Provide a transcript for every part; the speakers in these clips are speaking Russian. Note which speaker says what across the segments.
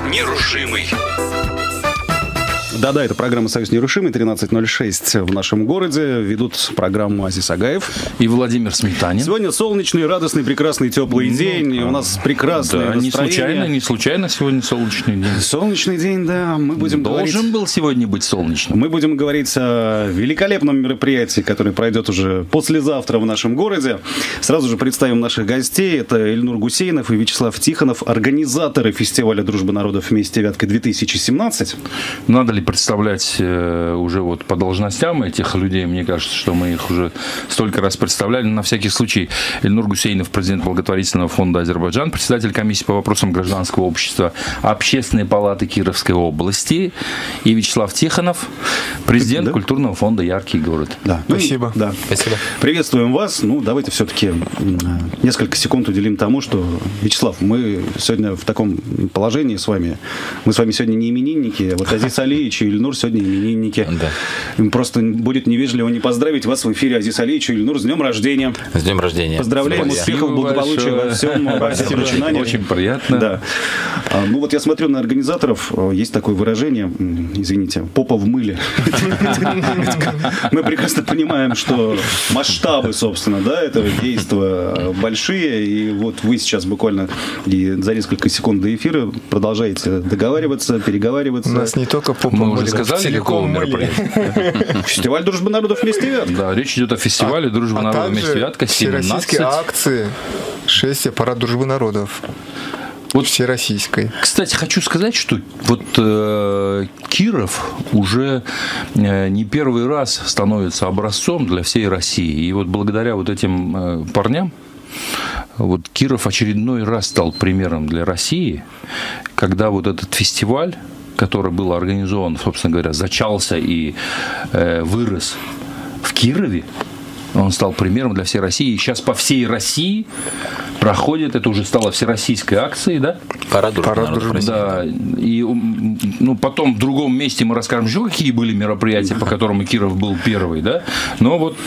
Speaker 1: нерушимый».
Speaker 2: Да-да, это программа «Союз нерушимый», 13:06 в нашем городе. Ведут программу Азиз Агаев
Speaker 3: и Владимир Сметанин.
Speaker 2: Сегодня солнечный, радостный, прекрасный, теплый день. И у нас прекрасное настроение.
Speaker 3: Не случайно сегодня солнечный день.
Speaker 2: Солнечный день, да. Мы будем
Speaker 3: Должен был сегодня быть солнечным.
Speaker 2: Мы будем говорить о великолепном мероприятии, которое пройдет уже послезавтра в нашем городе. Сразу же представим наших гостей. Это Ильнур Гусейнов и Вячеслав Тихонов, организаторы фестиваля «Дружба народов» вместе Вятка-2017.
Speaker 3: Надо ли представлять уже вот по должностям этих людей? Мне кажется, что мы их уже столько раз представляли. На всякий случай: Ильнур Гусейнов, президент благотворительного фонда «Азербайджан», председатель комиссии по вопросам гражданского общества Общественной палаты Кировской области, и Вячеслав Тихонов, президент культурного фонда «Яркий город».
Speaker 2: Да.
Speaker 4: Спасибо.
Speaker 2: Да.
Speaker 4: Спасибо.
Speaker 2: Приветствуем вас. Ну, давайте все-таки несколько секунд уделим тому, что, Вячеслав, мы сегодня в таком положении с вами. Мы с вами сегодня не именинники. Вот Азиз Алиевич и Ильнур сегодня именинники. Да. Просто будет невежливо не поздравить вас в эфире, Азиз Алиевич и Ильнур, с днем рождения.
Speaker 4: С днем рождения.
Speaker 2: Поздравляем, успехов, благополучия во всем, во всех начинаниях.
Speaker 3: Очень приятно.
Speaker 2: Да. Ну вот я смотрю на организаторов, есть такое выражение, извините, попа в мыле. Мы прекрасно понимаем, что масштабы, собственно, да, этого действа большие, и вот вы сейчас буквально и за несколько секунд до эфира продолжаете договариваться, переговариваться.
Speaker 4: У нас не только попа в
Speaker 3: Мы
Speaker 4: мыле,
Speaker 3: уже сказали, какого мероприятия?
Speaker 2: Фестиваль «Дружба народов» вместе Вятка.
Speaker 3: Да, речь идет о фестивале «Дружба народов» вместе Вятка, 17.
Speaker 4: Всероссийские акции, шествие парад дружбы народов. Вот всероссийской.
Speaker 3: Кстати, хочу сказать, что вот Киров уже не первый раз становится образцом для всей России. И вот благодаря вот этим парням, вот Киров очередной раз стал примером для России, когда вот этот фестиваль, который был организован, собственно говоря, зачался и вырос в Кирове, он стал примером для всей России. И сейчас по всей России проходит, это уже стало всероссийской акцией, да?
Speaker 4: Парад дружбы.
Speaker 3: Да. И потом в другом месте мы расскажем еще, какие были мероприятия, по которым Киров был первый, да? Но вот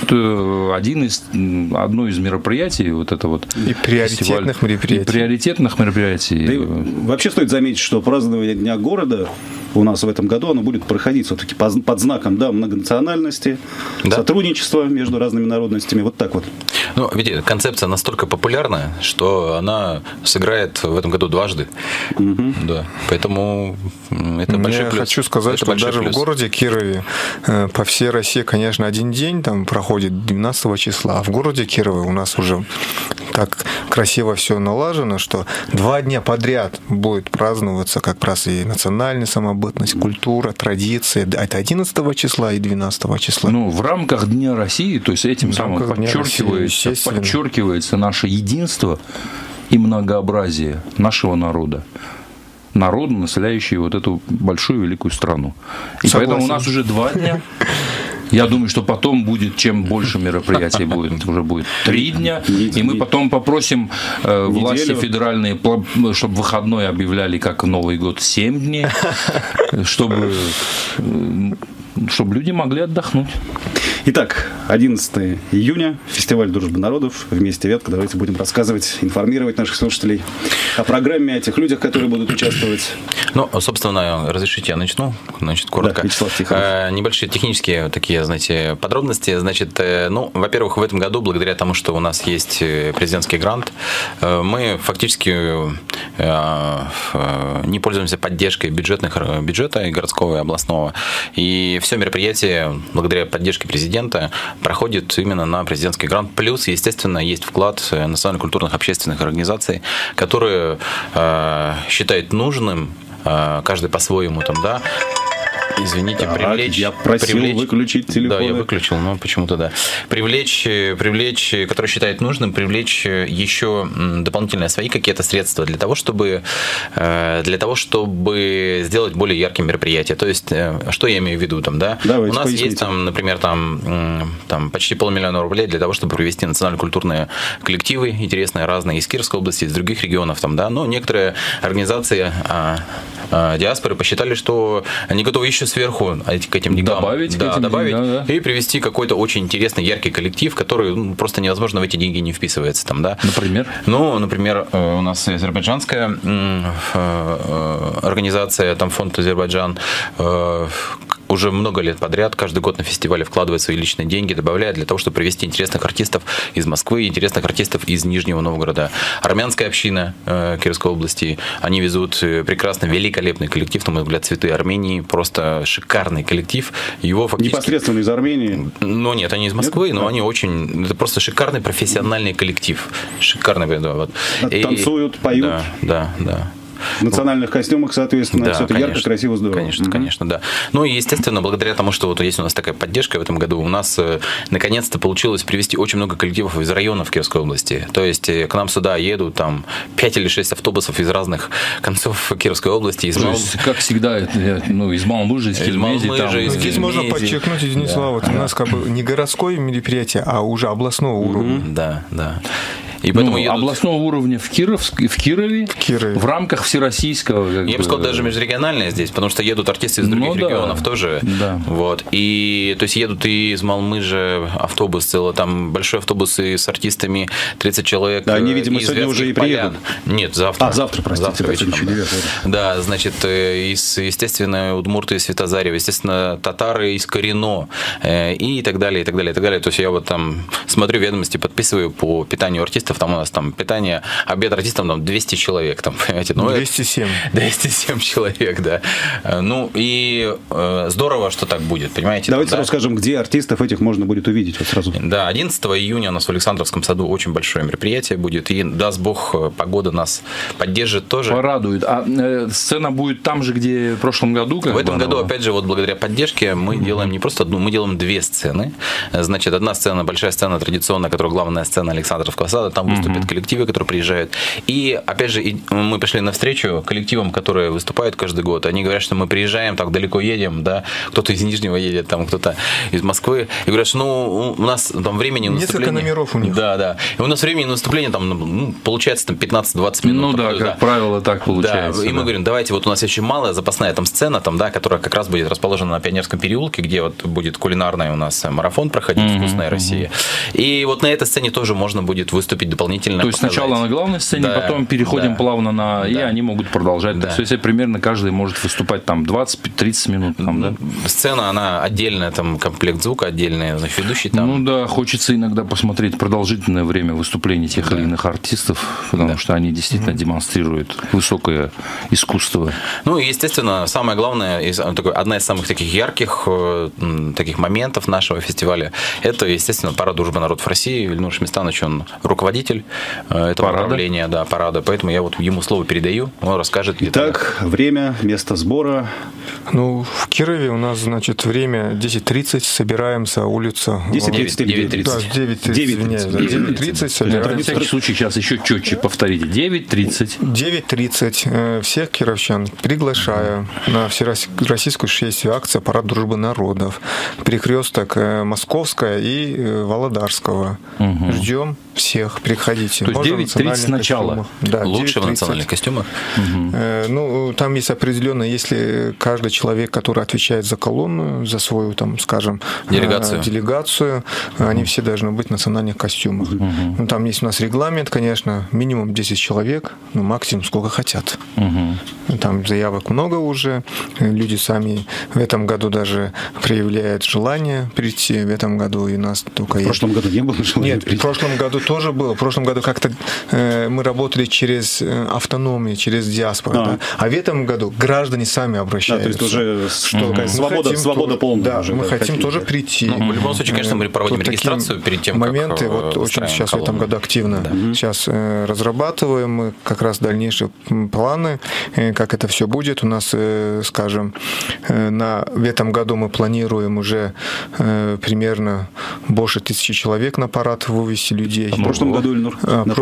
Speaker 3: одно из мероприятий, вот это вот
Speaker 4: и приоритетных мероприятий.
Speaker 3: И приоритетных мероприятий.
Speaker 2: Да и вообще стоит заметить, что празднование Дня города у нас в этом году оно будет проходить все-таки под знаком, да, многонациональности, сотрудничества между разными народностями. Вот так вот.
Speaker 5: Ну, видите, концепция настолько популярная, что она сыграет в этом году дважды. Да. Поэтому это большой плюс.
Speaker 4: Я хочу сказать, что даже в городе Кирове по всей России, конечно, один день там проходит 12 числа, а в городе Кирове у нас уже так красиво все налажено, что 2 дня подряд будет праздноваться как раз и национальная самобытность, культура, традиции. Это 11 числа и 12 числа.
Speaker 3: Ну, в рамках Дня России, то есть этим самым подчеркивается наше единство и многообразие нашего народа. Народа, населяющего вот эту большую великую страну. И поэтому у нас уже 2 дня. Я думаю, что потом будет, чем больше мероприятий будет, уже будет 3 дня. И мы потом попросим власти федеральные, чтобы выходной объявляли, как в Новый год, 7 дней, чтобы люди могли отдохнуть.
Speaker 2: Итак, 11 июня, фестиваль «Дружбы народов» вместе Вятка. Давайте будем рассказывать, информировать наших слушателей о программе, о тех людях, которые будут участвовать.
Speaker 5: Ну, собственно, разрешите, я начну, коротко.
Speaker 2: Да,
Speaker 5: небольшие технические такие, знаете, подробности. Значит, во-первых, в этом году, благодаря тому, что у нас есть президентский грант, мы фактически не пользуемся поддержкой бюджета и городского, и областного. И все мероприятие, благодаря поддержке президента, проходит именно на президентский грант. Плюс, естественно, есть вклад национально-культурных общественных организаций, которые считают нужным, каждый по-своему там, да, извините, привлечь...
Speaker 2: Я просил выключить телефон.
Speaker 5: Да, я выключил, но почему-то да. Привлечь, который считает нужным, привлечь еще дополнительные свои какие-то средства для того, чтобы сделать более яркие мероприятия. То есть, что я имею в виду там, да?
Speaker 2: Давайте
Speaker 5: у нас
Speaker 2: поясните.
Speaker 5: есть там, например, там почти 500 000 рублей для того, чтобы провести национально-культурные коллективы интересные, разные, из Кировской области, из других регионов там, да. Но некоторые организации диаспоры посчитали, что они готовы еще сверху к этим деньгам добавить и привести какой-то очень интересный, яркий коллектив, который просто невозможно в эти деньги не вписывается. Там, да?
Speaker 3: Например?
Speaker 5: Ну, например, у нас азербайджанская организация, там фонд Азербайджан, уже много лет подряд, каждый год на фестивале вкладывает свои личные деньги, добавляет для того, чтобы привести интересных артистов из Москвы, интересных артистов из Нижнего Новгорода. Армянская община Кировской области, они везут прекрасный, великолепный коллектив, на мой взгляд, «Цветы Армении», просто шикарный коллектив. Его фактически...
Speaker 2: Непосредственно из Армении?
Speaker 5: Ну, нет, они из Москвы, но они очень... Это просто шикарный профессиональный коллектив. Шикарный. Вот.
Speaker 2: Танцуют, поют?
Speaker 5: Да.
Speaker 2: В национальных костюмах, соответственно,
Speaker 5: да,
Speaker 2: все это ярко, красиво, здорово.
Speaker 5: Конечно, да. Ну и, естественно, благодаря тому, что вот есть у нас такая поддержка в этом году, у нас наконец-то получилось привести очень много коллективов из районов Кировской области. То есть к нам сюда едут там 5 или 6 автобусов из разных концов Кировской области.
Speaker 3: Как всегда, из Малмыжи, из Кельмези.
Speaker 4: Здесь можно подчеркнуть, извините, Слава, у нас как бы не городское мероприятие, а уже областного уровня.
Speaker 5: Да. И поэтому
Speaker 3: областного уровня в Кирове, в рамках всероссийского.
Speaker 5: Я бы сказал, даже межрегиональное здесь, потому что едут артисты из других регионов тоже.
Speaker 3: Да.
Speaker 5: Вот. И то есть едут и из Малмыжи автобус целый, там большой автобус и с артистами 30 человек.
Speaker 2: Да, они, видимо, сегодня уже и приедут.
Speaker 5: Нет, завтра.
Speaker 2: Завтра, простите.
Speaker 5: Вечером. Да, значит, естественно, удмурты из Светозарева, естественно, татары из Корино и так далее, и так далее, и так далее. То есть я вот там смотрю ведомости, подписываю по питанию артистов, там у нас там питание, обед артистам там 200 человек, там, понимаете? 207 человек, да. Ну и здорово, что так будет, понимаете?
Speaker 2: Давайте сразу скажем, где артистов этих можно будет увидеть вот сразу.
Speaker 5: Да, 11 июня у нас в Александровском саду очень большое мероприятие будет, и даст Бог, погода нас поддержит тоже.
Speaker 3: Порадует. А сцена будет там же, где в прошлом году?
Speaker 5: В этом году, опять же, вот благодаря поддержке мы делаем не просто одну, мы делаем 2 сцены. Значит, одна сцена, большая сцена традиционная, которая главная сцена Александровского сада, там выступят коллективы, которые приезжают. И, опять же, мы пошли навстречу коллективам, которые выступают каждый год. Они говорят, что мы приезжаем, так далеко едем, да, кто-то из Нижнего едет, там кто-то из Москвы. И говорят, что у нас там времени на выступление...
Speaker 4: Несколько номеров у них.
Speaker 5: Да. И у нас времени на выступление там, получается, там 15-20 минут.
Speaker 3: Ну да, как правило, так получается.
Speaker 5: Да. И мы говорим, давайте, вот у нас очень малая запасная там сцена, там, да, которая как раз будет расположена на Пионерском переулке, где вот будет кулинарный у нас марафон проходить, «Вкусная Россия». И вот на этой сцене тоже можно будет выступить дополнительно.
Speaker 3: То есть сначала на главной сцене, потом переходим плавно на... И они могут продолжать. Да. То есть примерно каждый может выступать там 20-30 минут. Там, да?
Speaker 5: Сцена, она отдельная, там комплект звука отдельный, ведущий там.
Speaker 3: Ну да, хочется иногда посмотреть продолжительное время выступлений тех или иных артистов, потому что они действительно демонстрируют высокое искусство.
Speaker 5: Ну и, естественно, самое главное, одна из самых таких ярких таких моментов нашего фестиваля, это, естественно, парад «Дружба народов России». Ильнур Шмистанович, он руководитель этого направления, парада, поэтому я вот ему слово передаю, он расскажет.
Speaker 2: Итак, время, место сбора.
Speaker 4: Ну, в Кирове у нас, значит, время 10:30, собираемся, улица...
Speaker 5: 10:30 или 9:30?
Speaker 4: Да, 9:30 собираемся.
Speaker 3: На всякий случай сейчас еще четче повторите. 9:30.
Speaker 4: 9:30. Всех кировчан приглашаю на всероссийскую шествие акция «Парад дружбы народов». Перекресток Московская и Володарского. Ждем всех, приходите.
Speaker 3: То есть 9:30 сначала?
Speaker 4: Да,
Speaker 5: лучше в национальных костюмах?
Speaker 4: Ну, там есть определенно, если каждый человек, который отвечает за колонну, за свою, там, скажем, делегацию, они все должны быть в национальных костюмах. Ну, там есть у нас регламент, конечно, минимум 10 человек, ну, максимум сколько хотят. Там заявок много уже, люди сами в этом году даже проявляют желание прийти, в этом году и нас только есть.
Speaker 2: В прошлом году не было желания
Speaker 4: прийти? Нет, в прошлом году тоже было. В прошлом году как-то мы работали через автономию, через диаспору. Да? А в этом году граждане сами обращаются.
Speaker 2: Да, то есть уже свобода полная.
Speaker 4: Да, мы хотим тоже прийти.
Speaker 5: Ну, в любом случае, конечно, мы проводим регистрацию перед тем,
Speaker 4: моменты,
Speaker 5: как
Speaker 4: вот очень сейчас колонну. В этом году активно сейчас разрабатываем мы как раз дальнейшие планы, как это все будет. У нас, скажем, в этом году мы планируем уже примерно больше 1000 человек на парад вывести людей.
Speaker 2: В прошлом году, Ильнур?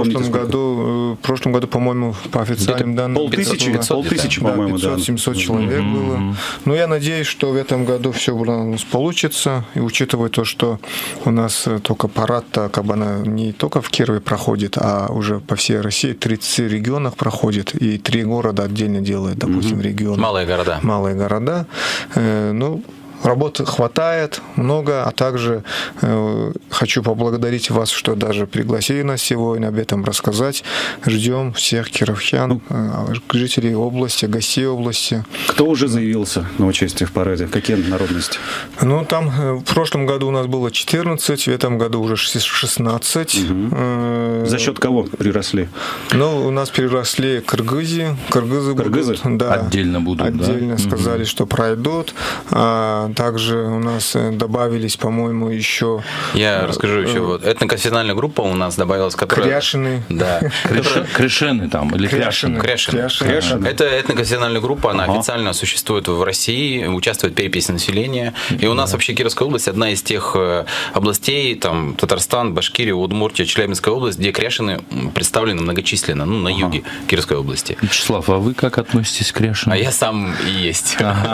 Speaker 4: В прошлом году, по-моему, по официальным данным...
Speaker 2: Полтысячи, по-моему,
Speaker 4: 500-700 человек было. Но я надеюсь, что в этом году все у нас получится. И учитывая то, что у нас только парад-то, как бы она не только в Кирове проходит, а уже по всей России, 30 регионах проходит, и 3 города отдельно делают, допустим, регионы.
Speaker 5: Малые города.
Speaker 4: Ну, работы хватает, много, а также хочу поблагодарить вас, что даже пригласили нас сегодня об этом рассказать. Ждем всех кировчан, жителей области, гостей области.
Speaker 2: Кто уже заявился на участие в параде? Какие народности?
Speaker 4: Ну, там в прошлом году у нас было 14, в этом году уже 16.
Speaker 2: За счет кого приросли?
Speaker 4: Ну, у нас переросли кыргызы. Кыргызы?
Speaker 3: Будут,
Speaker 4: да.
Speaker 3: Отдельно будут,
Speaker 4: Отдельно сказали, что пройдут. Также у нас добавились, по-моему, еще...
Speaker 5: Я расскажу еще. Вот этноконфессиональная группа у нас добавилась, которая...
Speaker 4: Кряшины.
Speaker 5: Да.
Speaker 3: Кряшины там, или Кряшины?
Speaker 5: Кряшины. Это этноконфессиональная группа, она официально существует в России, участвует в переписи населения. И у нас вообще Кировская область одна из тех областей, там Татарстан, Башкирия, Удмуртия, Челябинская область, где кряшины представлены многочисленно, ну, на юге Кировской области.
Speaker 3: Вячеслав, а вы как относитесь к кряшинам?
Speaker 5: А я сам и есть.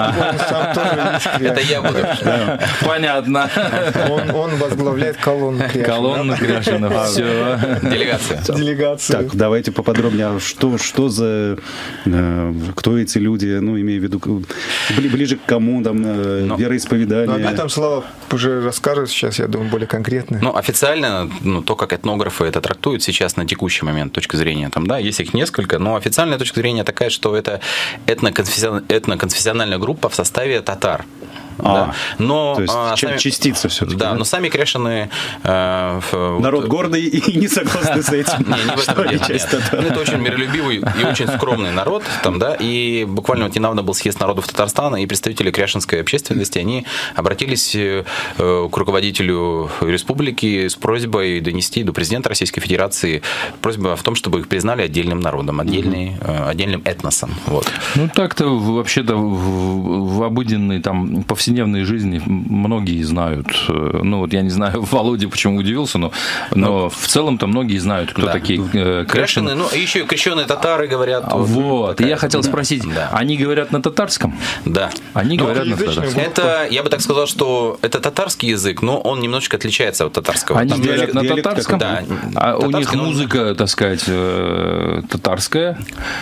Speaker 5: Это я буду.
Speaker 3: Понятно.
Speaker 4: Он возглавляет колонну Кряшин.
Speaker 3: Колонну Кряшинов. Все.
Speaker 5: Делегация.
Speaker 2: Так, давайте поподробнее. Что за... Кто эти люди? Ну, имею в виду, ближе к кому, там, вероисповедание?
Speaker 4: Об этом Слава уже расскажет сейчас, я думаю, более конкретно.
Speaker 5: Ну, официально, то, как этнографы это трактуют сейчас на текущий момент, точка зрения, там, да, есть их несколько, но официальная точка зрения такая, что это этноконфессиональная группа в составе татар. Да. Но,
Speaker 2: то есть частица все-таки.
Speaker 5: Да, но сами кряшины...
Speaker 2: Народ гордый и не согласны с этим.
Speaker 5: Не в этом дело. Это очень миролюбивый и очень скромный народ. Там, да, и буквально вот недавно был съезд народов Татарстана, и представители кряшинской общественности, они обратились к руководителю республики с просьбой донести до президента Российской Федерации просьба в том, чтобы их признали отдельным народом, отдельным этносом. Вот.
Speaker 3: Ну, так-то вообще-то в обыденной там повседневной жизни многие знают. Ну, вот я не знаю, Володя почему удивился, но в целом-то многие знают, кто такие кряшины.
Speaker 5: Ну, еще и крещеные татары говорят.
Speaker 3: Вот. И я хотел спросить, они говорят на татарском?
Speaker 5: Да.
Speaker 3: Они говорят на татарском.
Speaker 5: Это, я бы так сказал, что это татарский язык, но он немножечко отличается от татарского.
Speaker 3: Они говорят на татарском?
Speaker 5: Да.
Speaker 3: А у них музыка, так сказать, татарская.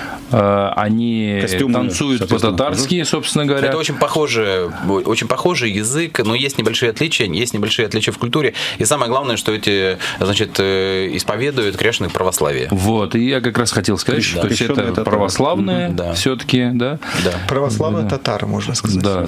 Speaker 3: Они танцуют по-татарски, собственно говоря.
Speaker 5: Это очень похожий язык, но есть небольшие отличия в культуре. И самое главное, что эти, значит, исповедуют кряшины православие.
Speaker 3: Вот, и я как раз хотел сказать, что это православные все-таки, да?
Speaker 4: Православные татары, можно сказать.
Speaker 3: Да.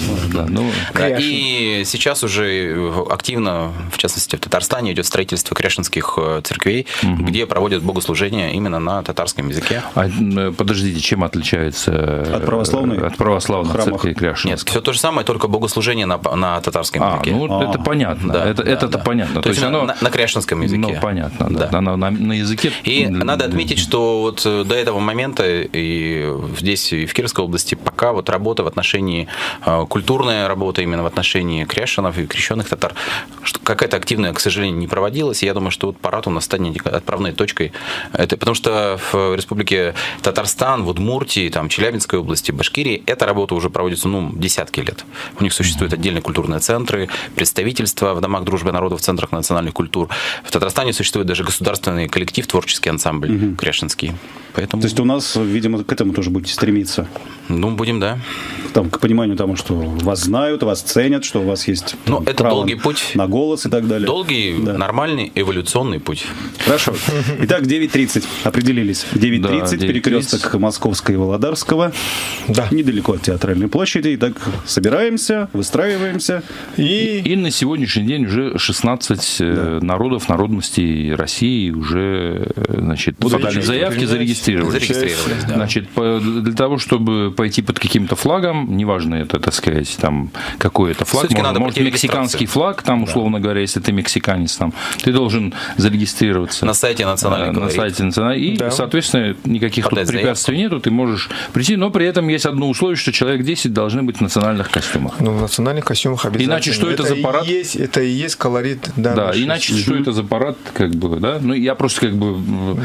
Speaker 5: И сейчас уже активно, в частности, в Татарстане идет строительство кряшинских церквей, где проводят богослужения именно на татарском языке.
Speaker 3: Подождите, чем отличается от православных церквей кряшин?
Speaker 5: Нет, все то же самое, только богослужение на татарском языке.
Speaker 3: Ну, это понятно. Да, это понятно.
Speaker 5: То есть оно на кряшинском языке.
Speaker 3: Ну, понятно, да. На языке.
Speaker 5: И надо отметить, что вот до этого момента и здесь, и в Кировской области, пока вот работа в отношении, культурная работа именно в отношении кряшинов и крещенных татар, какая-то активная, к сожалению, не проводилась. И я думаю, что вот парад у нас станет отправной точкой. Это потому что в республике Татарстан, в Удмуртии, там, Челябинской области, Башкирии эта работа уже проводится, десятки лет. У них существуют отдельные культурные центры, представительства в домах дружбы народов, в центрах национальных культур. В Татарстане существует даже государственный коллектив, творческий ансамбль кряшинский. Поэтому...
Speaker 2: То есть у нас, видимо, к этому тоже будете стремиться?
Speaker 5: Ну, будем, да.
Speaker 2: Там, к пониманию того, что вас знают, вас ценят, что у вас есть
Speaker 5: это долгий путь.
Speaker 2: На голос и так далее.
Speaker 5: Долгий, нормальный, эволюционный путь.
Speaker 2: Хорошо. Итак, 9:30 определились. 9:30, перекресток Московского и Володарского. Да. Недалеко от Театральной площади. Итак, собираемся, выстраиваемся.
Speaker 3: И на сегодняшний день уже 16 народов, народностей России уже, значит, заявки зарегистрировались.
Speaker 5: Да.
Speaker 3: Значит, для того, чтобы пойти под каким-то флагом, там, неважно это, так сказать, там какой это флаг, может мексиканский флаг, там, условно говоря, если ты мексиканец, там, ты должен зарегистрироваться
Speaker 5: на сайте национальной
Speaker 3: и, соответственно, никаких тут препятствий нету, ты можешь прийти, но при этом есть одно условие, что человек 10 должны быть в национальных костюмах.
Speaker 4: Ну, в национальных костюмах обязательно.
Speaker 3: Иначе что это за парад?
Speaker 4: Это и есть колорит.
Speaker 3: Да, иначе что это за парад, как бы, да? Ну, я просто как бы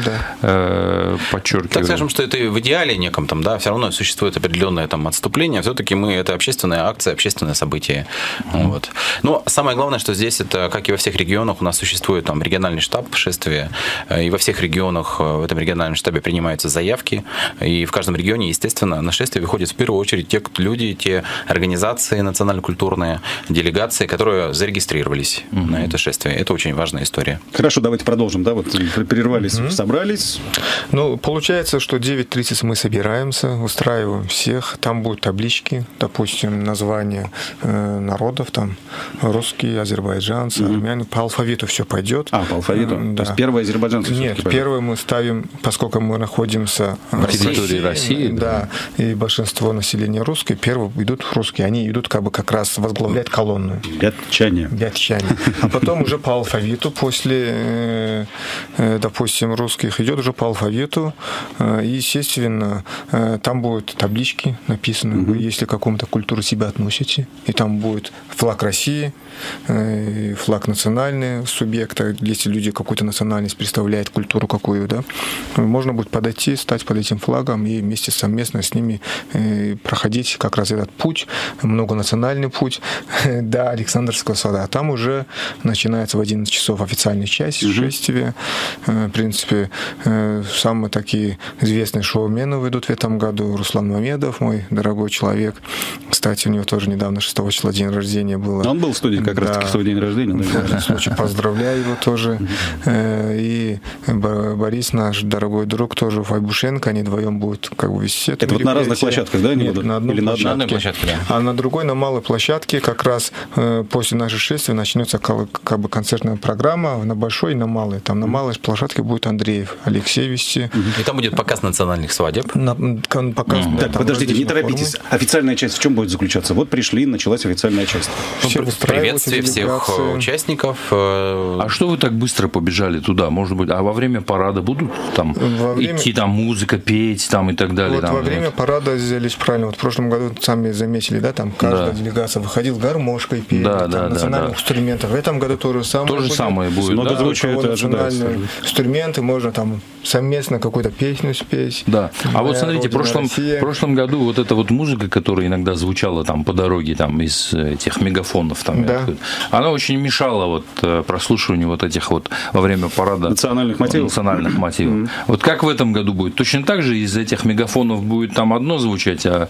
Speaker 3: подчеркиваю.
Speaker 5: Так скажем, что это в идеале неком там, да, все равно существует определенное там отступление, все-таки это общественная акция, общественное событие. Вот. Но самое главное, что здесь это, как и во всех регионах, у нас существует там региональный штаб шествия, и во всех регионах в этом региональном штабе принимаются заявки, и в каждом регионе, естественно, на шествие выходят в первую очередь те люди, те организации национально-культурные, делегации, которые зарегистрировались на это шествие. Это очень важная история.
Speaker 2: Хорошо, давайте продолжим, да, вот прервались, собрались.
Speaker 4: Ну, получается, что 9:30 мы собираемся, устраиваем всех, там будут таблички, допустим, названия народов, там русские, азербайджанцы, армяне, по алфавиту все пойдет.
Speaker 2: По алфавиту?
Speaker 4: Да.
Speaker 2: То есть первые азербайджанцы?
Speaker 4: Нет, первые мы ставим, поскольку мы находимся
Speaker 3: в территории России,
Speaker 4: да, и большинство населения русские, первые идут русские, они идут как раз возглавлять колонну.
Speaker 2: Вятчане.
Speaker 4: А потом уже по алфавиту, после, допустим, русских идет уже по алфавиту, и, естественно, там будут таблички написаны, вы, если к какому-то культуру себя относите, и там будет флаг России, флаг национальный субъекта, если люди какую-то национальность представляют, культуру какую, да, можно будет подойти, стать под этим флагом и вместе совместно с ними проходить как раз этот путь, многонациональный путь до Александрского сада. А там уже начинается в 11 часов официальная часть шествия. В принципе, самые такие известные шоумены выйдут в этом году. Руслан Мамедов, мой дорогой человек. Кстати, у него тоже недавно 6 числа день рождения было.
Speaker 2: Он был в студии как раз-таки в свой день рождения.
Speaker 4: В этом случае поздравляю его тоже. И Борис, наш дорогой друг, тоже Вайбушенко, они вдвоем будут как бы вести.
Speaker 2: Это вот на разных площадках, да?
Speaker 4: Нет, на одной
Speaker 5: площадке. Да.
Speaker 4: А на другой, на малой площадке, как раз после нашего шествия начнется как бы концертная программа на большой и на малой. Там на малой площадке будет Андреев Алексей вести.
Speaker 5: И там будет показ национальных свадеб.
Speaker 2: Так, подождите, не торопитесь. Официальная часть в чем будет заключаться? Вот пришли, началась официальная часть.
Speaker 5: Приветствие всех участников.
Speaker 3: А что вы так быстро побежали туда? Может быть, а во время парада будут там идти там музыка, петь там и так далее?
Speaker 4: Вот
Speaker 3: там,
Speaker 4: во время парада взялись правильно. Вот в прошлом году сами заметили, да, там каждая делегация выходила гармошкой, пели, национальных инструментов. В этом году то же самое будет.
Speaker 2: Многозвучие это ожидается.
Speaker 4: Инструменты можно там совместно какую-то песню спеть.
Speaker 3: Да. А вот смотрите, в прошлом году вот эта вот музыка, которая иногда звучала там по дороге там из этих мегафонов там, она очень мешала вот прослушиванию вот этих вот во время парада
Speaker 2: национальных мотивов.
Speaker 3: Вот как в этом году будет? Точно так же из этих мегафонов будет там одно звучать, а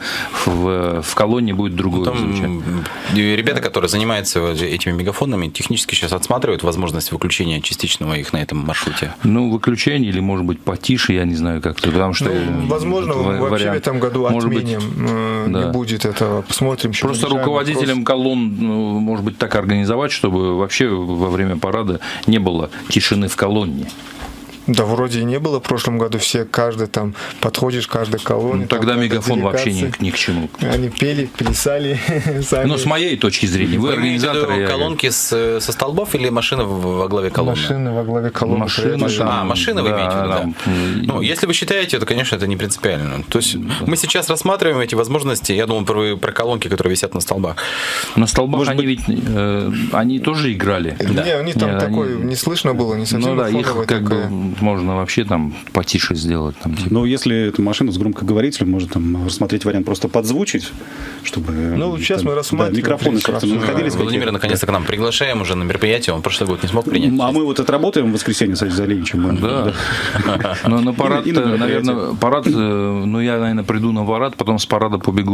Speaker 3: в колонне будет другое звучать?
Speaker 5: Ребята, которые занимаются этими мегафонами, технически сейчас отсматривают возможность выключения частичного их на этом маршруте.
Speaker 3: Ну, выключение или, может быть, потише, я не знаю как-то, потому что...
Speaker 4: возможно, вообще в этом году отменим, не будет этого. Посмотрим.
Speaker 3: Просто руководителям колонн, может быть, так организовать, чтобы вообще во время парада не было тишины в колонне.
Speaker 4: Да, вроде и не было в прошлом году. Каждый там подходишь, каждой колонне.
Speaker 3: Тогда мегафон вообще ни к чему.
Speaker 4: Они пели, плясали сами.
Speaker 3: Но с моей точки зрения, вы организаторы.
Speaker 5: Колонки со столбов или машины во главе колонны?
Speaker 4: Машины во главе колонны.
Speaker 5: Машины вы имеете в виду, да? Ну, если вы считаете, то, конечно, это не принципиально. То есть мы сейчас рассматриваем эти возможности. Я думаю про колонки, которые висят на столбах.
Speaker 3: На столбах они ведь они тоже играли.
Speaker 4: Не, они там такой не слышно было, не совсем.
Speaker 3: Ну да, их как бы можно вообще там потише сделать. Там, типа.
Speaker 2: Ну, если эту машину с громкоговорителем, можно там рассмотреть вариант просто подзвучить, чтобы...
Speaker 4: Ну, сейчас там, мы рассматриваем.
Speaker 2: Микрофоны, собственно, находились.
Speaker 5: Владимир, наконец-то к нам приглашаем уже на мероприятие. Он прошлый год не смог принять.
Speaker 2: А мы вот отработаем в воскресенье с Залиничем.
Speaker 3: Да. Но на парад, наверное, я, наверное, приду на парад, потом с парада побегу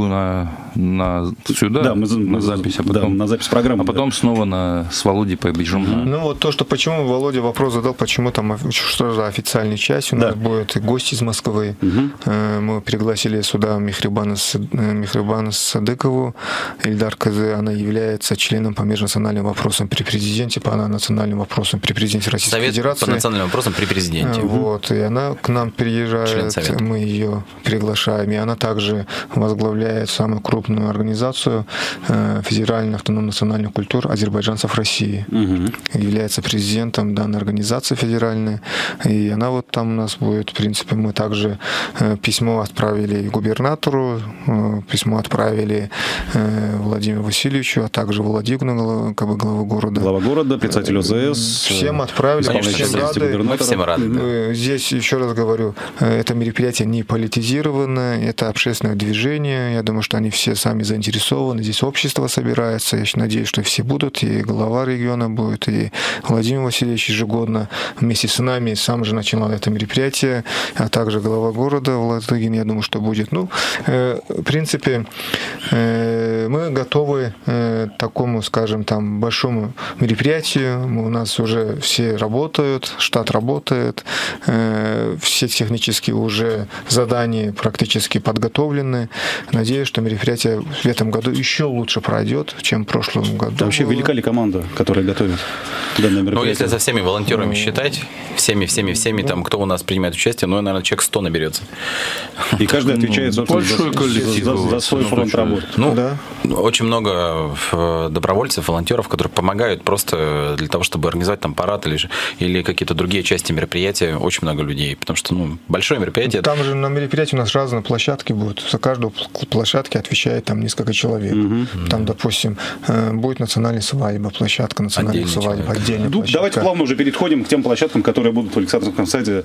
Speaker 3: сюда,
Speaker 2: да,
Speaker 3: на запись, а потом
Speaker 2: на запись программы.
Speaker 3: А потом снова с Володей побежим.
Speaker 4: Ну, вот то, что почему Володя вопрос задал, почему там, что завтра официальная часть. У нас будет гость из Москвы. Мы пригласили сюда Мехрибана Садыкову. Ильдар Казы, она является членом по межнациональным вопросам при президенте, по национальным вопросам при президенте Российской Федерации.
Speaker 5: Совет по национальным вопросам при президенте.
Speaker 4: Вот, и она к нам приезжает, мы ее приглашаем. И она также возглавляет самую крупную организацию Федеральной автономной национальной культуры азербайджанцев России. Является президентом данной организации федеральной. И она вот там у нас будет, в принципе, мы также письмо отправили губернатору, письмо отправили Владимиру Васильевичу, а также Владимиру, как бы главу города.
Speaker 2: Глава города, председатель ОЗС.
Speaker 4: Всем отправили,
Speaker 5: мы всем рады.
Speaker 4: Здесь, еще раз говорю, это мероприятие не политизированное, это общественное движение. Я думаю, что они все сами заинтересованы. Здесь общество собирается. Я надеюсь, что все будут. И глава региона будет, и Владимир Васильевич ежегодно вместе с нами сам же начинал это мероприятие, а также глава города Владыгин, я думаю, что будет. Ну, в принципе, мы готовы к такому, скажем, там, большому мероприятию. У нас уже все работают, штат работает, все технические уже задания практически подготовлены. Надеюсь, что мероприятие в этом году еще лучше пройдет, чем в прошлом году.
Speaker 2: Вообще велика ли команда, которая готовит данное мероприятие?
Speaker 5: Ну, если со всеми волонтерами считать, всеми, там, кто у нас принимает участие, ну, наверное, человек 100 наберется.
Speaker 2: И каждый отвечает, собственно,
Speaker 3: большой коллектив
Speaker 2: за свой фронт работы.
Speaker 5: Ну, очень много добровольцев, волонтеров, которые помогают просто для того, чтобы организовать там парад или какие-то другие части мероприятия. Очень много людей, потому что, ну, большое мероприятие.
Speaker 4: Там же на мероприятии у нас разные площадки будут. За каждую площадку отвечает там несколько человек. Там, допустим, будет национальная свадьба, площадка национальной свадьбы, отдельная площадка.
Speaker 2: Давайте плавно уже переходим к тем площадкам, которые будут в Александровском саду,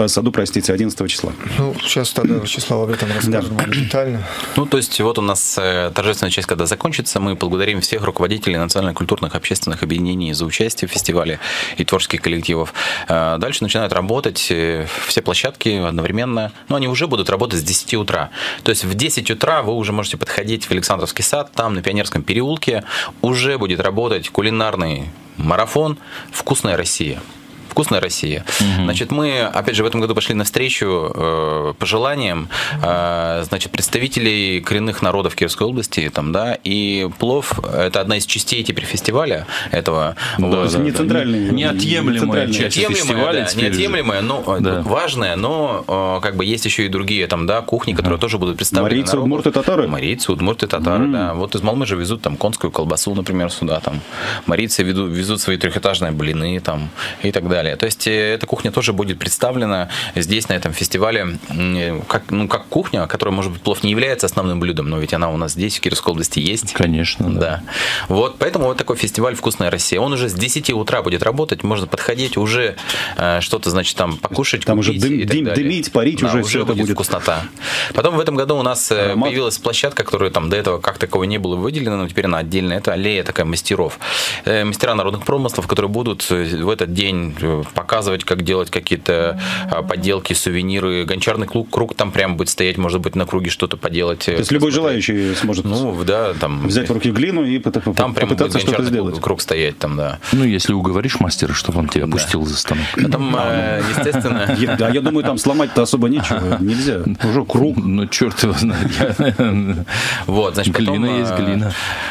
Speaker 2: 11 числа.
Speaker 4: Ну, сейчас тогда Вячеслав об этом расскажет более детально.
Speaker 5: Ну, то есть, вот у нас торжественная часть, когда закончится, мы благодарим всех руководителей национально-культурных общественных объединений за участие в фестивале и творческих коллективов. Дальше начинают работать все площадки одновременно. Но они уже будут работать с 10 утра. То есть, в 10 утра вы уже можете подходить в Александровский сад, там, на Пионерском переулке, уже будет работать кулинарный марафон «Вкусная Россия». «Вкусная Россия». Значит, мы, опять же, в этом году пошли навстречу пожеланиям, значит, представителей коренных народов Кировской области, там, да, и плов – это одна из частей теперь фестиваля этого.
Speaker 2: Не центральная.
Speaker 3: Неотъемлемая часть фестиваля.
Speaker 5: Неотъемлемая, но важная, но как бы есть еще и другие там, да, кухни, которые тоже будут представлены.
Speaker 2: Марийцы, удмурты, татары?
Speaker 5: Марийцы, удмурты, татары, да. Вот из Малмыжа везут там конскую колбасу, например, сюда, там. Марийцы везут свои трехэтажные блины, там, и так далее. То есть эта кухня тоже будет представлена здесь, на этом фестивале, как кухня, которая, может быть, плов не является основным блюдом, но ведь она у нас здесь, в Кировской области, есть.
Speaker 3: Конечно,
Speaker 5: да. Вот, поэтому вот такой фестиваль «Вкусная Россия». Он уже с 10 утра будет работать, можно подходить, уже что-то, значит, там покушать,
Speaker 2: там
Speaker 5: купить
Speaker 2: уже
Speaker 5: и так далее.
Speaker 2: Дымить, парить,
Speaker 5: да,
Speaker 2: уже все это будет.
Speaker 5: Вкуснота. Потом в этом году у нас появилась площадка, которая там до этого как таковой не было выделена, но теперь она отдельная. Это аллея такая мастеров. Мастера народных промыслов, которые будут в этот день показывать, как делать какие-то поделки, сувениры. Гончарный круг там прямо будет стоять, может быть, на круге что-то поделать.
Speaker 2: То есть любой желающий сможет
Speaker 5: там,
Speaker 2: взять в руки глину и
Speaker 5: там прямо
Speaker 2: попытаться что-то сделать.
Speaker 5: Круг стоять там, да.
Speaker 3: Ну, если уговоришь мастера, чтобы он тебя пустил за станок.
Speaker 5: Там, естественно...
Speaker 2: Я думаю, там сломать-то особо нечего. Нельзя. Уже круг.
Speaker 3: Ну, черт его знает.
Speaker 5: Вот, значит,
Speaker 3: глина есть глина.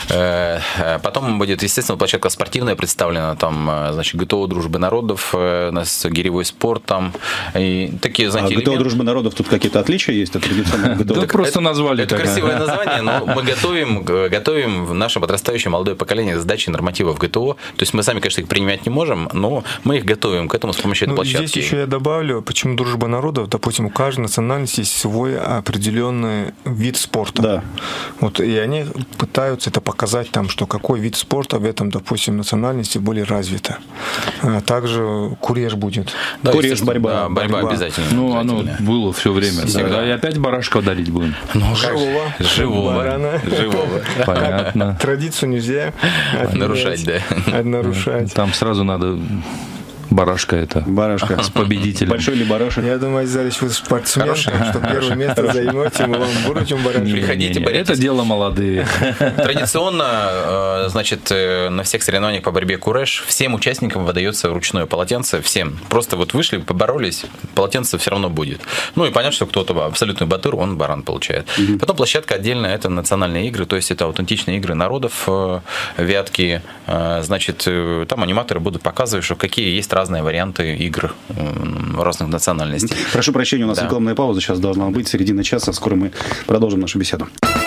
Speaker 5: Потом будет, естественно, площадка спортивная представлена. Там, значит, ГТО «Дружбы народов», у нас гиревой спорт там. И такие, знаете,
Speaker 2: ГТО «Дружбы народов» тут какие-то отличия есть от традиционного ГТО?
Speaker 3: Да просто назвали.
Speaker 5: Это красивое название, но мы готовим наше подрастающее молодое поколение к сдаче нормативов ГТО. То есть мы сами, конечно, их принимать не можем, но мы их готовим к этому с помощью этой площадки.
Speaker 4: Здесь еще я добавлю, почему «Дружба народов». Допустим, у каждой национальности есть свой определенный вид спорта.
Speaker 2: Да.
Speaker 4: Вот, и они пытаются это показать, там, что какой вид спорта в этом, допустим, национальности более развито. А также куреж будет.
Speaker 5: Да,
Speaker 2: куреж, борьба.
Speaker 5: Да, борьба обязательно.
Speaker 3: Ну, оно было все время. Всегда. И опять барашка дарить будем.
Speaker 5: Ну,
Speaker 4: Живого.
Speaker 3: Понятно.
Speaker 4: Традицию нельзя
Speaker 5: нарушать, да.
Speaker 4: Нарушать.
Speaker 3: Там сразу надо Барашка это.
Speaker 2: Барашка.
Speaker 3: С победителем.
Speaker 2: Большой ли барашек?
Speaker 4: Я думаю, здесь вы спортсмен, что первое место займете, мы вам будем барашек.
Speaker 5: Приходите, боритесь.
Speaker 3: Это дело молодые.
Speaker 5: Традиционно, значит, на всех соревнованиях по борьбе куреш всем участникам выдается ручное полотенце, всем. Просто вот вышли, поборолись, полотенце все равно будет. Ну и понятно, что кто-то абсолютный батыр, он баран получает. Потом площадка отдельная, это национальные игры, то есть это аутентичные игры народов, вятки. Значит, там аниматоры будут показывать, что какие есть разные варианты игр разных национальностей.
Speaker 2: Прошу прощения, у нас рекламная пауза сейчас должна быть, середина часа, скоро мы продолжим нашу беседу.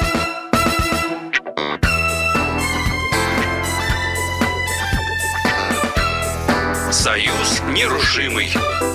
Speaker 1: Союз нерушимый.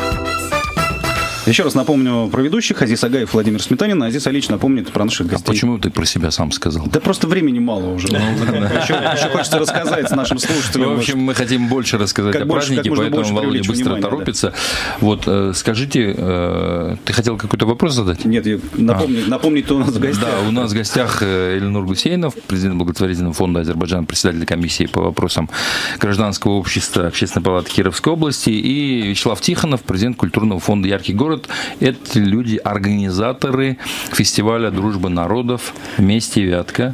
Speaker 2: Еще раз напомню про ведущих. Азиз Агаев, Владимир Сметанин. Азиз Алич напомнит про наших гостей.
Speaker 3: Почему ты про себя сам сказал?
Speaker 2: Да просто времени мало уже. Еще хочется рассказать нашим слушателям.
Speaker 3: В общем, мы хотим больше рассказать о празднике, поэтому Володя быстро торопится. Вот, скажите, ты хотел какой-то вопрос задать?
Speaker 2: Нет, напомнить, кто у нас в гостях.
Speaker 3: Да, у нас в гостях Эльнур Гусейнов, президент благотворительного фонда Азербайджан, председатель комиссии по вопросам гражданского общества Общественной палаты Кировской области, и Вячеслав Тихонов, президент культурного фонда «Яркий город». Это люди, организаторы фестиваля «Дружба народов» «Вместе Вятка»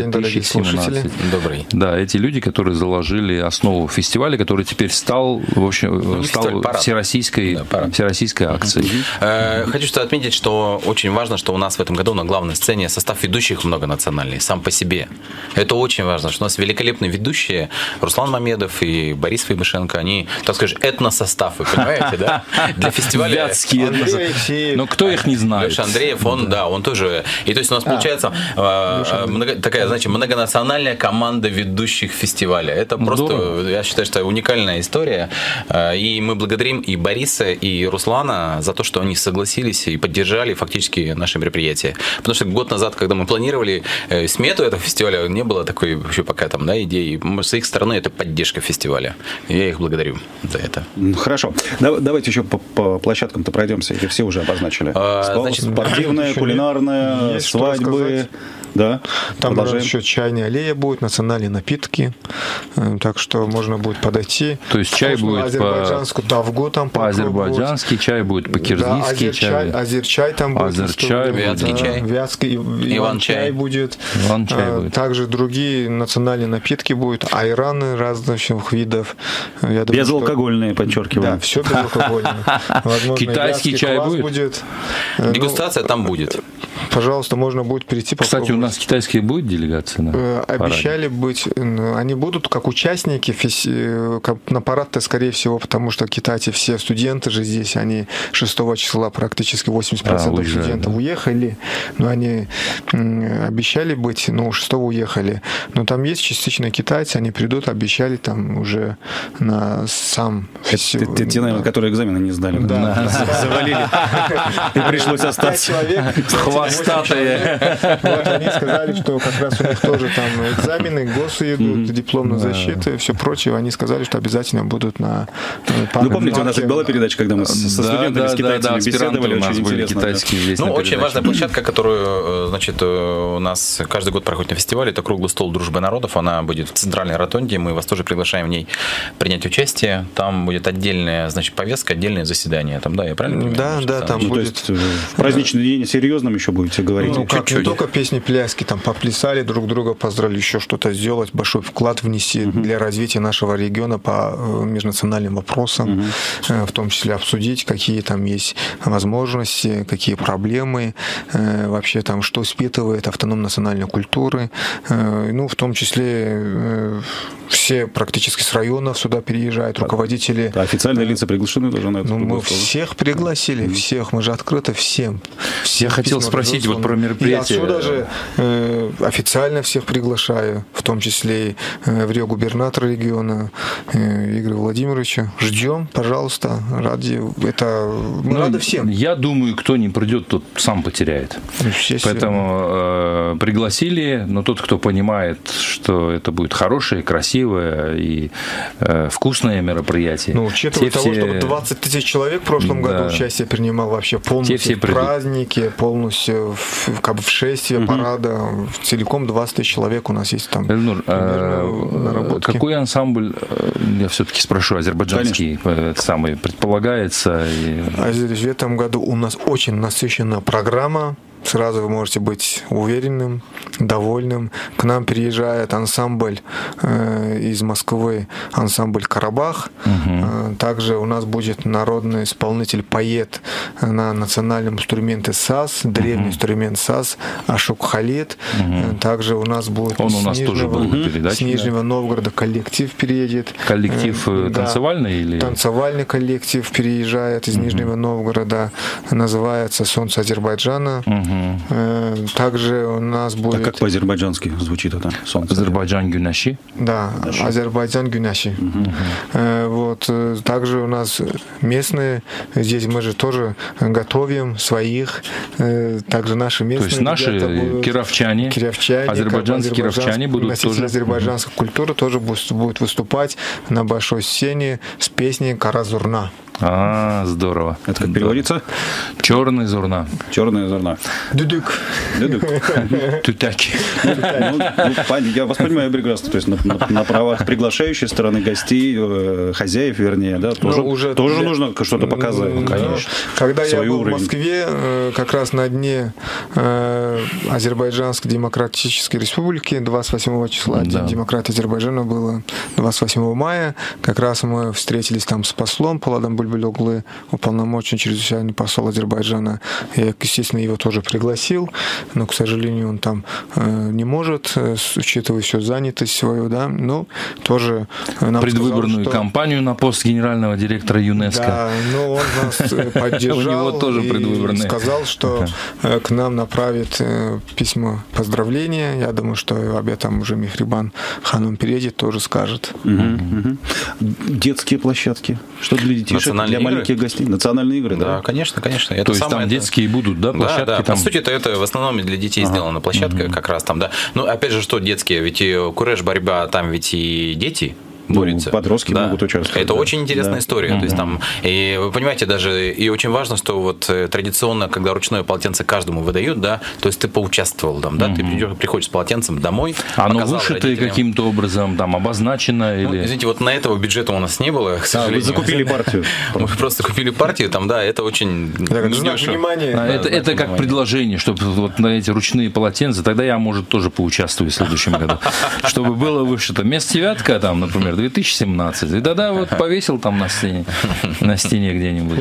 Speaker 3: 2017.
Speaker 5: Добрый.
Speaker 3: Да, эти люди, которые заложили основу фестиваля, который теперь стал, в общем, всероссийской акцией.
Speaker 5: Хочу отметить, что очень важно, что у нас в этом году на главной сцене состав ведущих многонациональный, сам по себе. Это очень важно, что у нас великолепные ведущие, Руслан Мамедов и Борис Фейбышенко, они, так сказать, этносостав, вы понимаете, да? Для фестиваля...
Speaker 3: Вятские. Но кто их не знает?
Speaker 5: Леша Андреев, он тоже. И то есть у нас получается такая, значит, многонациональная команда ведущих фестиваля. Это просто, я считаю, что уникальная история. И мы благодарим и Бориса, и Руслана за то, что они согласились и поддержали фактически наше мероприятие. Потому что год назад, когда мы планировали смету этого фестиваля, не было такой вообще пока там, да, идеи. С их стороны это поддержка фестиваля. Я их благодарю за это.
Speaker 2: Хорошо. Давайте еще по площадкам-то пройдемся, или все уже обозначили?
Speaker 5: Значит,
Speaker 2: спортивная, кулинарная, свадьбы. Да.
Speaker 4: Там еще чайная аллея будет, национальные напитки. Так что можно будет подойти.
Speaker 3: То есть чай будет
Speaker 4: азербайджанскую давгу там
Speaker 3: по-азербайджански, чай будет по-киргизски, чай.
Speaker 4: Азерчай там будет.
Speaker 3: Азерчай,
Speaker 5: вятский чай.
Speaker 4: Вятский, Иван-чай будет. Также другие национальные напитки будут. Айраны разных видов.
Speaker 2: Безалкогольные, подчеркиваю.
Speaker 4: Да, все безалкогольное.
Speaker 3: Китайский чай будет?
Speaker 5: Дегустация там будет.
Speaker 4: Пожалуйста, можно будет прийти.
Speaker 3: Кстати, у нас китайские будет делегация?
Speaker 4: Обещали быть. Они будут как участники на парад-то, скорее всего, потому что китайцы все студенты же здесь, они 6 числа практически 80% студентов уехали. Но они обещали быть, 6 уехали. Но там есть частично китайцы, они придут, обещали там уже на сам фестиваль.
Speaker 2: Те, наверное, которые экзамены не сдали.
Speaker 4: Да.
Speaker 2: Завалили. И пришлось остаться.
Speaker 3: Хвостатые.
Speaker 4: Вот они сказали, что как раз у них тоже там экзамены, ГОСы идут, дипломная защита и все прочее. Они сказали, что обязательно будут на
Speaker 2: Ну, помните, у нас была передача, когда мы со студентами, с китайцами беседовали, очень интересно.
Speaker 5: Очень важная площадка, которую, значит, у нас каждый год проходит на фестивале, это круглый стол дружбы народов, она будет в центральной ротонде, мы вас тоже приглашаем в ней принять участие. Там будет отдельная, значит, повестка, отдельное заседание. Там, да, я правильно понимаю?
Speaker 4: Да, там будет.
Speaker 2: В праздничный день серьезном еще будете говорить?
Speaker 4: Ну, как не только песни, пляски, там поплясали, друг друга поздравили, еще что-то сделать, большой вклад внести для развития нашего региона по межнациональным вопросам, в том числе обсудить, какие там есть возможности, какие проблемы, вообще там, что воспитывает автономная национальная культура, ну, в том числе все практически с районов сюда переезжают, руководители.
Speaker 2: Официальные лица приглашены тоже на это?
Speaker 4: Ну, мы всех пригласили, всех, мы же открыты всем.
Speaker 3: Я хотел спросить вот про мероприятие.
Speaker 4: Я отсюда же официально всех приглашаю, в том числе и в Рио губернатора региона Игоря Владимировича. Ждем, пожалуйста, ради это мы рады всем.
Speaker 3: Я думаю, кто не придет, тот сам потеряет. Поэтому пригласили, но тот, кто понимает, что это будет хорошее, красивое, красивое и вкусное мероприятие.
Speaker 4: Ну, учитывая того, что 20 тысяч человек в прошлом году участие принимал вообще полностью в празднике, полностью в шествии парада, целиком 20 тысяч человек у нас есть там.
Speaker 3: Эльнур, какой ансамбль, я все-таки спрошу, азербайджанский самый предполагается?
Speaker 4: В этом году у нас очень насыщенная программа. Сразу вы можете быть уверенным, довольным. К нам переезжает ансамбль из Москвы, ансамбль «Карабах». Также у нас будет народный исполнитель, поэт на национальном инструменте САС, древний инструмент САС, Ашук Халид. Также у нас будет с Нижнего Новгорода коллектив переедет.
Speaker 3: Коллектив танцевальный? Или?
Speaker 4: Танцевальный коллектив переезжает из Нижнего Новгорода. Называется «Солнце Азербайджана». Также у нас будет...
Speaker 2: А как по-азербайджански звучит это солнце?
Speaker 3: Азербайджан Гюнаши?
Speaker 4: Да, Азербайджан Гюнаши. Вот. Также у нас местные, здесь мы же тоже готовим своих, также наши местные.
Speaker 3: То есть наши кировчане, азербайджанские кировчане будут
Speaker 4: носители
Speaker 3: тоже...
Speaker 4: азербайджанской культуры тоже будут выступать на большой сцене с песней «Каразурна».
Speaker 3: Здорово.
Speaker 2: Это как переводится?
Speaker 3: Черный зурна.
Speaker 2: Черная зурна.
Speaker 4: Дудук.
Speaker 3: Тутяки.
Speaker 2: Я вас понимаю прекрасно. То есть на правах приглашающей стороны гостей, хозяев, вернее, да, тоже нужно что-то показать. Конечно.
Speaker 4: Когда я был в Москве, как раз на дне Азербайджанской Демократической Республики 28 числа, День демократии Азербайджана было 28 мая, как раз мы встретились там с послом Поладом Бульбулоглы, уполномоченный чрезвычайный посол Азербайджана. Я, естественно, его тоже пригласил, но, к сожалению, он там не может, учитывая всю занятость свою, да, но тоже нам
Speaker 3: предвыборную
Speaker 4: сказал,
Speaker 3: кампанию на пост генерального директора ЮНЕСКО.
Speaker 4: Да, но он нас поддержал. У него тоже предвыборные. Сказал, что к нам направит письмо поздравления. Я думаю, что об этом уже Мехрибан Ханум приедет, тоже скажет.
Speaker 2: Детские площадки. Что для детей? Для маленьких гостей. Национальные игры, да?
Speaker 5: Да, конечно.
Speaker 3: То есть там детские будут, да, площадки?
Speaker 5: Да,
Speaker 3: там...
Speaker 5: по сути, это в основном для детей сделана площадка, как раз там, да. Ну, опять же, что детские? Ведь и куреш борьба, там ведь и дети борются.
Speaker 2: Подростки могут участвовать.
Speaker 5: Это очень интересная история. То есть там, и вы понимаете, даже и очень важно, что вот традиционно, когда ручное полотенце каждому выдают, да, то есть ты поучаствовал там, да, ты приходишь с полотенцем домой.
Speaker 3: Оно вышито каким-то образом там обозначено или...
Speaker 5: Извините, вот на этого бюджета у нас не было, к сожалению.
Speaker 2: Вы закупили партию.
Speaker 5: Мы просто купили партию, там, да, это очень недешево.
Speaker 3: Это как предложение, чтобы вот на эти ручные полотенца, тогда я, может, тоже поучаствую в следующем году. Чтобы было вышито. Мест девятка там, например, 2017. И тогда вот повесил там на стене где-нибудь.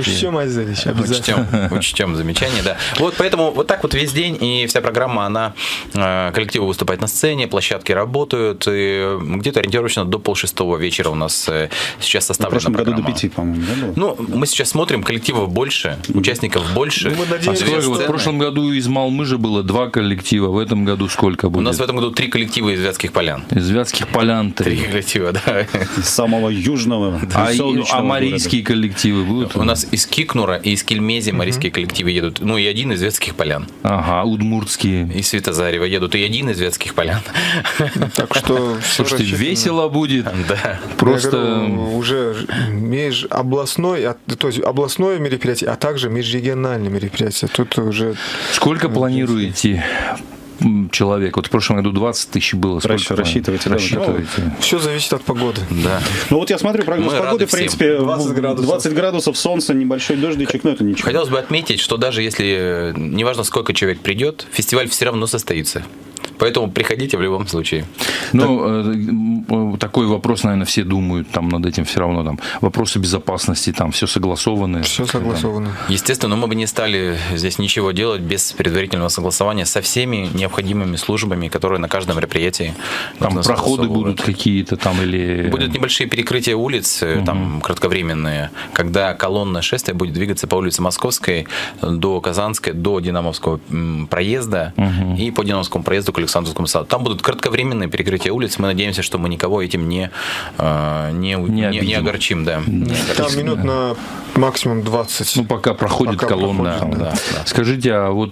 Speaker 5: Учтем замечание, да. Вот поэтому вот так вот весь день, и вся программа, она, коллективы выступают на сцене, площадки работают, и где-то ориентировочно до 5:30 вечера у нас сейчас составлена программа.
Speaker 2: В прошлом году до 5, по-моему, да, было?
Speaker 5: Ну, мы сейчас смотрим, коллективов больше, участников больше.
Speaker 3: В прошлом году из Малмыжа было 2 коллектива, в этом году сколько будет?
Speaker 5: У нас в этом году 3 коллектива из Вятских Полян.
Speaker 3: Из Вятских Полян 3
Speaker 5: коллектива, да.
Speaker 2: Из самого южного,
Speaker 3: а марийские коллективы будут?
Speaker 5: У нас из Кикнура и из Кельмези марийские коллективы едут. Ну, и один из Вятских Полян.
Speaker 3: Ага, удмуртские.
Speaker 5: Из Светозарева едут, и один из Вятских Полян.
Speaker 4: Так что...
Speaker 3: Слушайте, весело будет.
Speaker 5: Да.
Speaker 4: Просто... Уже межобластное, то есть областное мероприятие, а также межрегиональное мероприятие. Тут уже...
Speaker 3: Сколько планируете человек? Вот в прошлом году 20 тысяч было. Сколько
Speaker 2: рассчитываете?
Speaker 4: Все зависит от погоды.
Speaker 5: Да.
Speaker 2: Ну вот я смотрю прогноз погоды, в принципе, 20 градусов, солнце, небольшой дождичек, но это ничего.
Speaker 5: Хотелось бы отметить, что даже если, неважно сколько человек придет, фестиваль все равно состоится. Поэтому приходите в любом случае.
Speaker 3: Ну, такой вопрос, наверное, все думают там над этим все равно. Там, вопросы безопасности, там все согласовано.
Speaker 4: Все согласовано.
Speaker 5: Естественно, мы бы не стали здесь ничего делать без предварительного согласования со всеми необходимыми службами, которые на каждом мероприятии.
Speaker 3: Там проходы будут какие-то там или...
Speaker 5: Будут небольшие перекрытия улиц, там кратковременные, когда колонна шествия будет двигаться по улице Московской до Казанской, до Динамовского проезда и по Динамовскому проезду к Александровскому саду. Там будут кратковременные перекрытия улиц. Мы надеемся, что мы никого этим не огорчим. Да.
Speaker 4: Там минут на максимум 20.
Speaker 3: Ну, пока проходит колонна. Да. Скажите, а вот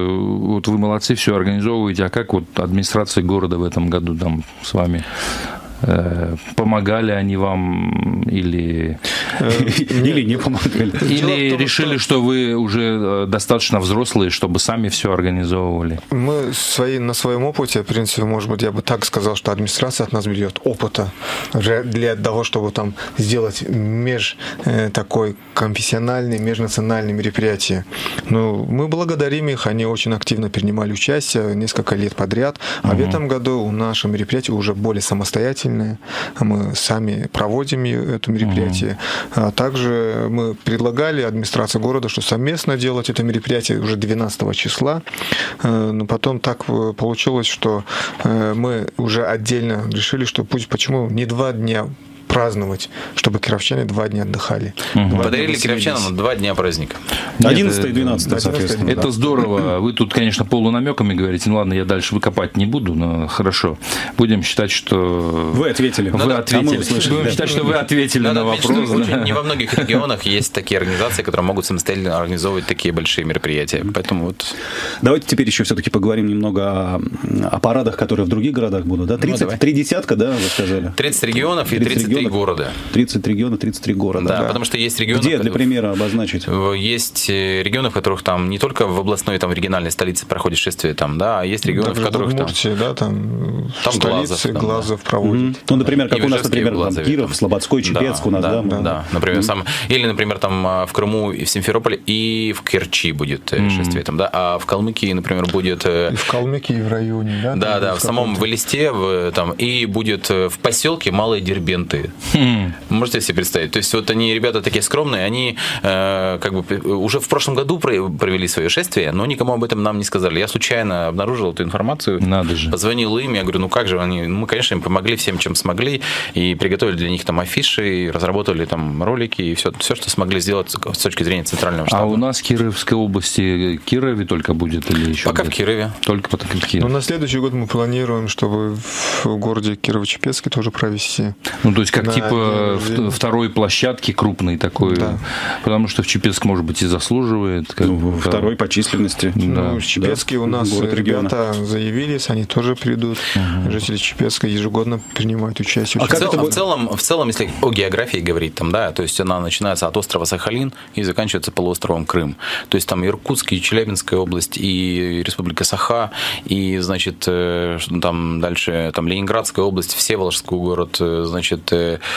Speaker 3: вы молодцы, все организовываете, а как вот администрация города в этом году там с вами Помогали они вам или
Speaker 2: не помогали?
Speaker 3: Или решили, что вы уже достаточно взрослые, чтобы сами все организовывали?
Speaker 4: Мы на своем опыте, в принципе, может быть, я бы так сказал, что администрация от нас берет опыта для того, чтобы там сделать такой конфессиональный, межнациональный мероприятие. Но мы благодарим их, они очень активно принимали участие несколько лет подряд. А в этом году наше мероприятие уже более самостоятельное. Мы сами проводим это мероприятие. А также мы предлагали администрации города, что совместно делать это мероприятие уже 12 числа. Но потом так получилось, что мы уже отдельно решили, что почему не 2 дня праздновать, чтобы кировчане 2 дня отдыхали.
Speaker 5: Подарили кировчанам 2 дня праздника.
Speaker 2: 11 и 12, соответственно.
Speaker 3: Это здорово. Вы тут, конечно, полунамеками говорите. Ну ладно, я дальше выкопать не буду, но хорошо. Будем считать, что...
Speaker 2: Вы ответили.
Speaker 3: Будем считать, что вы ответили на вопрос.
Speaker 5: Не во многих регионах есть такие организации, которые могут самостоятельно организовывать такие большие мероприятия. Поэтому вот...
Speaker 2: Давайте теперь еще все-таки поговорим немного о парадах, которые в других городах будут. Да? 33 десятка, да, вы сказали?
Speaker 5: 30 регионов и 33 города.
Speaker 2: 30 регионов, 33 города.
Speaker 5: Да, потому что есть регионы...
Speaker 2: Где, для примера, обозначить?
Speaker 5: Есть регионы, в которых там не только в областной, там, в региональной столице проходит шествие, там, да, а есть регионы, в которых там...
Speaker 4: да, там столицы, Глазов проводят.
Speaker 2: Ну, например, как у нас, например, там, Киров, Слободской, Чепецк у нас, да?
Speaker 5: Да, например, или, например, там в Крыму, и в Симферополе, и в Керчи будет шествие, там, да, а в Калмыкии, например, будет...
Speaker 4: И в Калмыкии, и в районе, да?
Speaker 5: Да, да, в самом Элисте, там, и будет в поселке Малые Дербенты. Можете себе представить? То есть вот они, ребята такие скромные, они как бы уже в прошлом году провели свое шествие, но никому об этом нам не сказали. Я случайно обнаружил эту информацию,
Speaker 3: Надо же.
Speaker 5: Позвонил им, я говорю, ну как же, мы, конечно, им помогли всем, чем смогли, и приготовили для них там афиши, и разработали там ролики, и все, что смогли сделать с точки зрения центрального штаба.
Speaker 3: А у нас в Кировской области Кирове только будет или еще?
Speaker 5: Пока
Speaker 3: будет?
Speaker 5: в Кирове.
Speaker 3: Только пока в Кирове.
Speaker 4: Но на следующий год мы планируем, чтобы в городе Кирово-Чепецке тоже провести.
Speaker 3: Ну, то есть, как типа второй площадки крупной такой.
Speaker 4: Да.
Speaker 3: Потому что в Чепецк, может быть, и заслуживает.
Speaker 2: Второй по численности.
Speaker 3: Да.
Speaker 4: В Чепецке у нас ребята заявились, они тоже придут. Жители Чепецка ежегодно принимают участие.
Speaker 5: В целом, если о географии говорить, там, да, то есть она начинается от острова Сахалин и заканчивается полуостровом Крым. То есть там Иркутская, и Челябинская область, и Республика Саха, и, значит, там дальше там Ленинградская область, Всеволожский город, значит,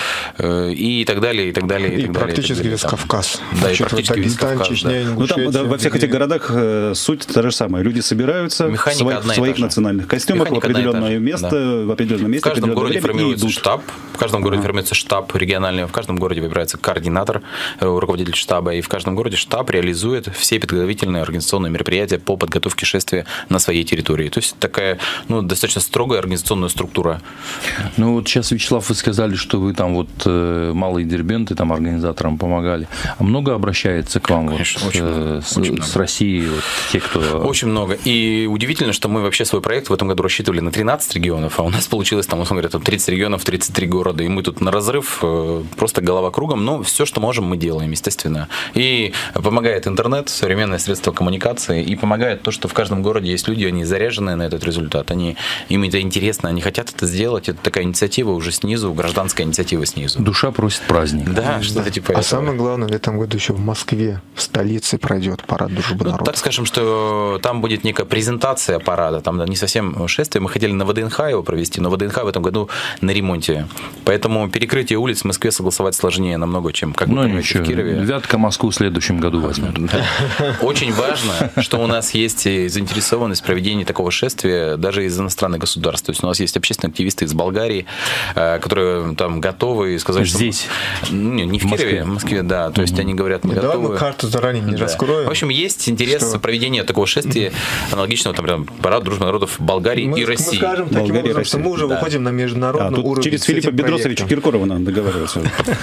Speaker 5: и так далее, и так далее.
Speaker 4: И практически весь Кавказ.
Speaker 5: Да, и практически весь Кавказ.
Speaker 4: Чечня,
Speaker 2: Ну, там, да, во всех этих городах суть та же самая. Люди собираются в своих национальных костюмах в определенное место, в определенном месте.
Speaker 5: В каждом городе формируется штаб, в каждом городе формируется штаб региональный, в каждом городе выбирается координатор, руководитель штаба, и в каждом городе штаб реализует все подготовительные организационные мероприятия по подготовке шествия на своей территории. То есть такая, ну, достаточно строгая организационная структура.
Speaker 3: Ну, вот сейчас, Вячеслав, вы сказали, что вы там вот Малые Дербенты там организаторам помогали. А много обращается к вам?
Speaker 5: Конечно,
Speaker 3: вот,
Speaker 5: очень много.
Speaker 3: С России, вот, те, кто...
Speaker 5: Очень много. И удивительно, что мы вообще свой проект в этом году рассчитывали на 13 регионов, а у нас получилось там, условно говоря, там 30 регионов, 33 города. И мы тут на разрыв, просто голова кругом. Но все, что можем, мы делаем, естественно. И помогает интернет, современные средства коммуникации. И помогает то, что в каждом городе есть люди, они заряженные на этот результат. Им это интересно, они хотят это сделать. Это такая инициатива уже снизу, гражданская инициатива снизу.
Speaker 3: Душа просит праздник.
Speaker 5: Да, что-то типа
Speaker 4: этого. А самое главное, в этом году еще в Москве, в столице, пройдет парад дружбы народов.
Speaker 5: Так скажем, что там будет некая презентация парада, там не совсем шествие. Мы хотели на ВДНХ его провести, но ВДНХ в этом году на ремонте. Поэтому перекрытие улиц в Москве согласовать сложнее намного, чем как бы в Кирове.
Speaker 3: Вятка Москву в следующем году возьмет.
Speaker 5: Очень важно, что у нас есть заинтересованность в проведении такого шествия даже из иностранных государств. То есть у нас есть общественные активисты из Болгарии, которые там готовы сказать, что...
Speaker 3: Здесь?
Speaker 5: Не в Кирове, в Москве, да. То есть они говорят, мы готовы.
Speaker 4: Давай мы карту заранее не раскроем.
Speaker 5: В общем, есть интерес проведения такого шествия, аналогичного там парада дружбы народов Болгарии и России.
Speaker 4: Мы скажем таким образом, что мы уже выходим на международный уровень.
Speaker 2: Через Филиппа Бедросовича Киркорова надо договариваться.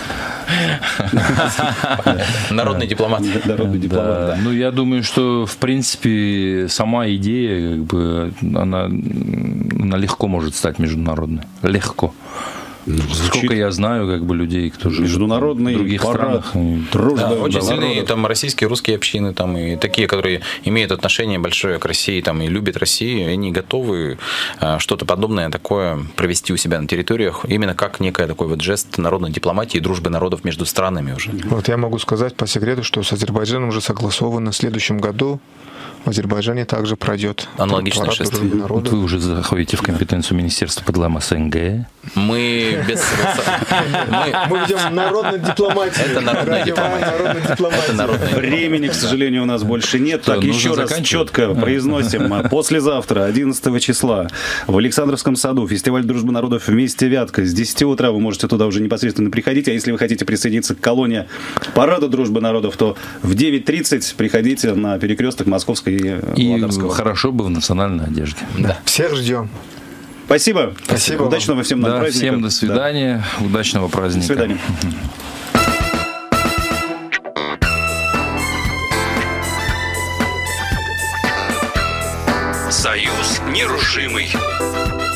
Speaker 5: Народный дипломат.
Speaker 2: Народный дипломат, да.
Speaker 3: Ну, я думаю, что, в принципе, сама идея, как бы, она легко может стать международной. Легко. Сколько я знаю, как бы людей, кто живет
Speaker 2: Международный
Speaker 3: в других
Speaker 2: парад,
Speaker 3: странах.
Speaker 2: дружба,
Speaker 5: Да, очень сильные
Speaker 2: народов.
Speaker 5: там российские, русские общины, там, и такие, которые имеют отношение большое к России, там, и любят Россию, и они готовы что-то подобное такое провести у себя на территориях, именно как некий такой вот жест народной дипломатии и дружбы народов между странами уже.
Speaker 4: Вот я могу сказать по секрету, что с Азербайджаном уже согласовано в следующем году. В Азербайджане также пройдет
Speaker 5: Аналогичное
Speaker 4: парад
Speaker 5: шествие.
Speaker 4: дружбы
Speaker 3: Вот
Speaker 4: народов.
Speaker 3: вы уже заходите в компетенцию Министерства по делам СНГ.
Speaker 5: Мы без...
Speaker 4: Мы ведем народную дипломатию.
Speaker 5: Это народная
Speaker 4: Развиваем
Speaker 5: дипломатия.
Speaker 4: народную дипломатию.
Speaker 5: Это народная
Speaker 2: Времени, к сожалению, у нас больше нет. Так,
Speaker 3: нужно
Speaker 2: еще раз
Speaker 3: заканчивать?
Speaker 2: четко произносим. Послезавтра, 11 числа, в Александровском саду фестиваль дружбы народов «Вместе Вятка». С 10 утра вы можете туда уже непосредственно приходить. А если вы хотите присоединиться к колонне парада дружбы народов, то в 9:30 приходите на перекресток Московской и
Speaker 3: И
Speaker 2: Ладожского.
Speaker 3: хорошо бы в национальной одежде.
Speaker 4: Всех ждем.
Speaker 2: Спасибо.
Speaker 4: Спасибо вам.
Speaker 2: Удачного всем нам
Speaker 3: Да,
Speaker 2: праздника.
Speaker 3: всем до свидания, удачного
Speaker 2: Да.
Speaker 3: праздника.
Speaker 2: До свидания.
Speaker 1: Союз нерушимый.